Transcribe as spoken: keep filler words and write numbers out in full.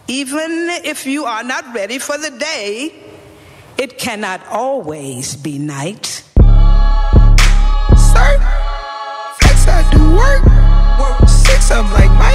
Even if you are not ready for the day, it cannot always be night. Sir, flex I do work. Work six of them like my